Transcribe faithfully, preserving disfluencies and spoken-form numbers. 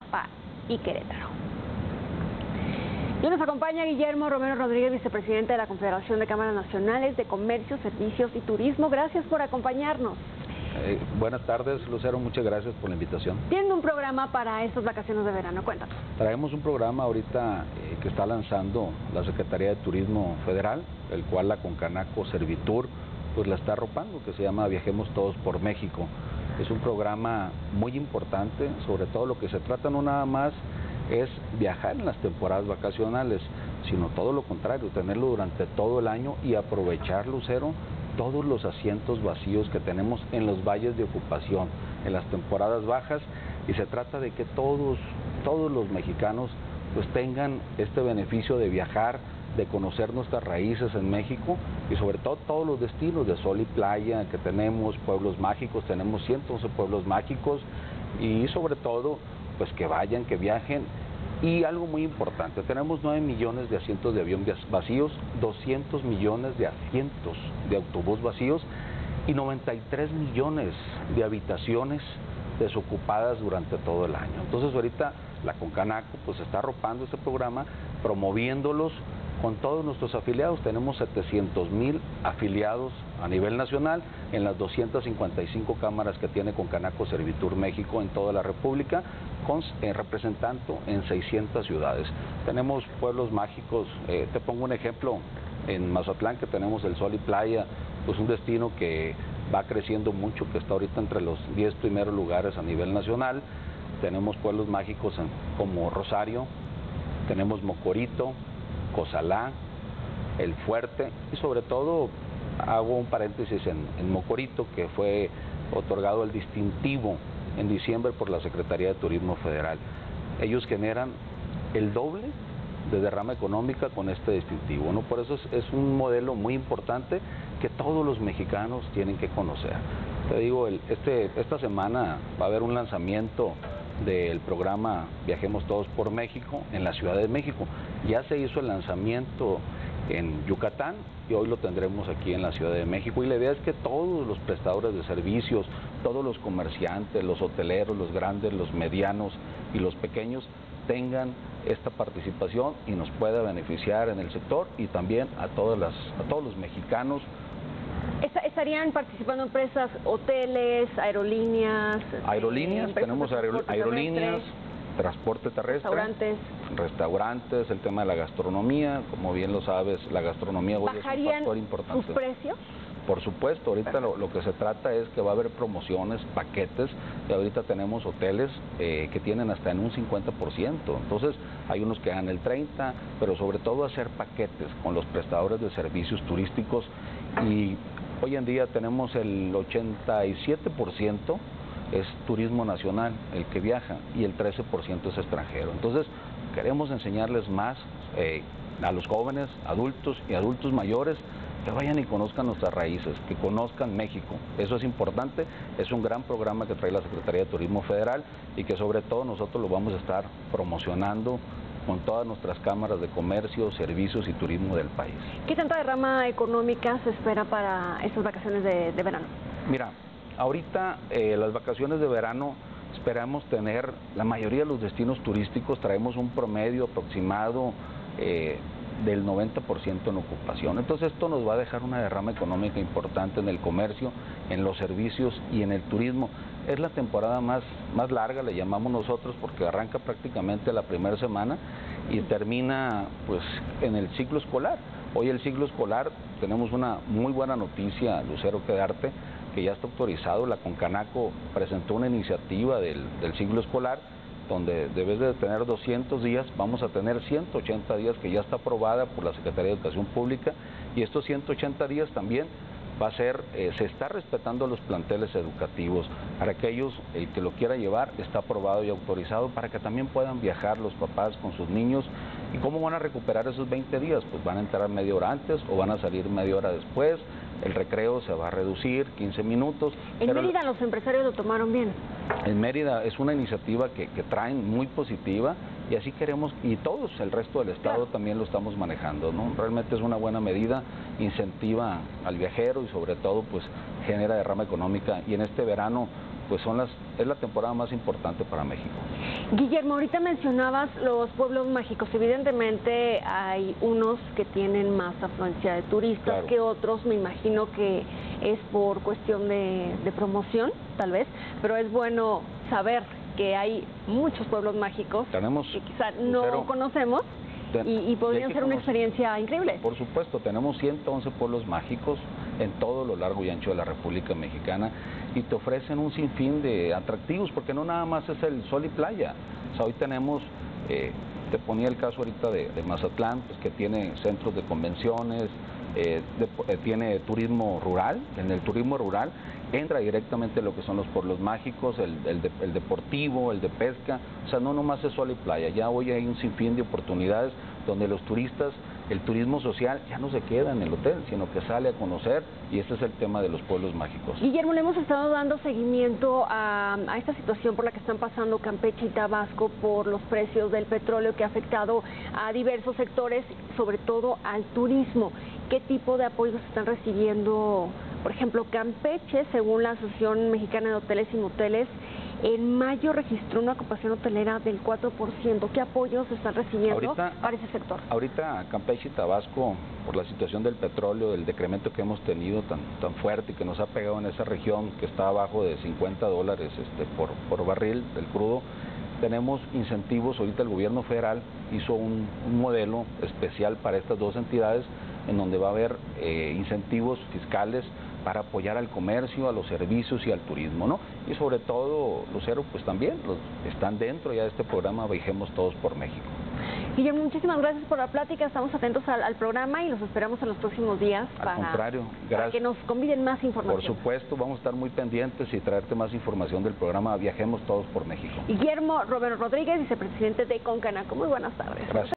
Jalapa y Querétaro. Y nos acompaña Guillermo Romero Rodríguez, vicepresidente de la Confederación de Cámaras Nacionales de Comercio, Servicios y Turismo. Gracias por acompañarnos. Eh, buenas tardes, Lucero, muchas gracias por la invitación. Tienen un programa para estas vacaciones de verano, cuéntanos. Traemos un programa ahorita eh, que está lanzando la Secretaría de Turismo Federal, el cual la Concanaco Servitur pues la está arropando, que se llama Viajemos Todos por México. Es un programa muy importante, sobre todo lo que se trata no nada más es viajar en las temporadas vacacionales, sino todo lo contrario, tenerlo durante todo el año y aprovechar, Lucero, todos los asientos vacíos que tenemos en los valles de ocupación, en las temporadas bajas, y se trata de que todos, todos los mexicanos pues tengan este beneficio de viajar, de conocer nuestras raíces en México y sobre todo todos los destinos de sol y playa que tenemos, pueblos mágicos, tenemos ciento once pueblos mágicos y sobre todo pues que vayan, que viajen. Y algo muy importante, tenemos nueve millones de asientos de avión vacíos, doscientos millones de asientos de autobús vacíos y noventa y tres millones de habitaciones desocupadas durante todo el año. Entonces ahorita la Concanaco pues está arropando este programa, promoviéndolos con todos nuestros afiliados. Tenemos setecientos mil afiliados a nivel nacional en las doscientas cincuenta y cinco cámaras que tiene Concanaco Servitur México en toda la República, con, eh, representando en seiscientas ciudades. Tenemos pueblos mágicos, eh, te pongo un ejemplo, en Mazatlán que tenemos el Sol y Playa, pues un destino que va creciendo mucho, que está ahorita entre los diez primeros lugares a nivel nacional. Tenemos pueblos mágicos en, como Rosario, tenemos Mocorito, Cozalá, El Fuerte y sobre todo hago un paréntesis en, en Mocorito, que fue otorgado el distintivo en diciembre por la Secretaría de Turismo Federal. Ellos generan el doble de derrama económica con este distintivo, ¿no? Por eso es, es un modelo muy importante que todos los mexicanos tienen que conocer. Te digo, el, este, esta semana va a haber un lanzamiento del programa Viajemos Todos por México en la Ciudad de México. Ya se hizo el lanzamiento en Yucatán y hoy lo tendremos aquí en la Ciudad de México. Y la idea es que todos los prestadores de servicios, todos los comerciantes, los hoteleros, los grandes, los medianos y los pequeños tengan esta participación y nos pueda beneficiar en el sector y también a, todas las, a todos los mexicanos. ¿Estarían participando empresas, hoteles, aerolíneas? Aerolíneas, tenemos aer aerolíneas, transporte terrestre, restaurantes. restaurantes, el tema de la gastronomía, como bien lo sabes, la gastronomía hoy es un factor importante. ¿Sus precios? Por supuesto, ahorita lo, lo que se trata es que va a haber promociones, paquetes, y ahorita tenemos hoteles eh, que tienen hasta en un cincuenta por ciento, entonces hay unos que dan el treinta por ciento, pero sobre todo hacer paquetes con los prestadores de servicios turísticos y hoy en día tenemos el ochenta y siete por ciento es turismo nacional el que viaja y el trece por ciento es extranjero. Entonces queremos enseñarles más eh, a los jóvenes, adultos y adultos mayores que vayan y conozcan nuestras raíces, que conozcan México. Eso es importante, es un gran programa que trae la Secretaría de Turismo Federal y que sobre todo nosotros lo vamos a estar promocionando con todas nuestras cámaras de comercio, servicios y turismo del país. ¿Qué tanta derrama económica se espera para estas vacaciones de, de verano? Mira, ahorita eh, las vacaciones de verano esperamos tener, la mayoría de los destinos turísticos traemos un promedio aproximado eh, del noventa por ciento en ocupación. Entonces esto nos va a dejar una derrama económica importante en el comercio, en los servicios y en el turismo. Es la temporada más, más larga, le llamamos nosotros, porque arranca prácticamente la primera semana y termina pues en el ciclo escolar. Hoy el ciclo escolar, tenemos una muy buena noticia, Lucero, que darte, que ya está autorizado. La Concanaco presentó una iniciativa del, del ciclo escolar donde debes de tener doscientos días, vamos a tener ciento ochenta días, que ya está aprobada por la Secretaría de Educación Pública, y estos ciento ochenta días también va a ser, eh, se está respetando los planteles educativos. Para aquellos, el que lo quiera llevar, está aprobado y autorizado para que también puedan viajar los papás con sus niños. ¿Y cómo van a recuperar esos veinte días? Pues van a entrar media hora antes o van a salir media hora después. El recreo se va a reducir, quince minutos. En Mérida los empresarios lo tomaron bien. En Mérida es una iniciativa que, que traen muy positiva y así queremos, y todos el resto del estado claro. también lo estamos manejando, ¿no? Realmente es una buena medida, incentiva al viajero y sobre todo pues genera derrama económica, y en este verano pues son las es la temporada más importante para México. Guillermo, ahorita mencionabas los pueblos mágicos. Evidentemente hay unos que tienen más afluencia de turistas Claro. que otros. Me imagino que es por cuestión de, de promoción, tal vez, pero es bueno saber que hay muchos pueblos mágicos Tenemos, que quizá no Lucero, conocemos ten, y, y podrían y ser una conocer. experiencia increíble. Por supuesto, tenemos ciento once pueblos mágicos en todo lo largo y ancho de la República Mexicana y te ofrecen un sinfín de atractivos, porque no nada más es el sol y playa. O sea, hoy tenemos, eh, te ponía el caso ahorita de, de Mazatlán, pues que tiene centros de convenciones, eh, de, eh, tiene turismo rural. En el turismo rural entra directamente lo que son los pueblos mágicos, el, el, de, el deportivo, el de pesca. O sea, no nomás es sol y playa, ya hoy hay un sinfín de oportunidades donde los turistas, el turismo social ya no se queda en el hotel, sino que sale a conocer, y este es el tema de los pueblos mágicos. Guillermo, le hemos estado dando seguimiento a, a esta situación por la que están pasando Campeche y Tabasco por los precios del petróleo que ha afectado a diversos sectores, sobre todo al turismo. ¿Qué tipo de apoyos están recibiendo? Por ejemplo, Campeche, según la Asociación Mexicana de Hoteles y Moteles, en mayo registró una ocupación hotelera del cuatro por ciento. ¿Qué apoyos están recibiendo ahorita, para ese sector? Ahorita Campeche y Tabasco, por la situación del petróleo, del decremento que hemos tenido tan, tan fuerte y que nos ha pegado en esa región que está abajo de cincuenta dólares este, por, por barril del crudo, tenemos incentivos. Ahorita el gobierno federal hizo un, un modelo especial para estas dos entidades, en donde va a haber eh, incentivos fiscales para apoyar al comercio, a los servicios y al turismo, ¿no? Y sobre todo, Lucero, pues también los, están dentro ya de este programa Viajemos Todos por México. Guillermo, muchísimas gracias por la plática. Estamos atentos al, al programa y los esperamos en los próximos días Al para, contrario, gracias. para que nos conviden más información. Por supuesto, vamos a estar muy pendientes y traerte más información del programa Viajemos Todos por México. Guillermo Romero Rodríguez, vicepresidente de Concanaco. Muy buenas tardes. Gracias.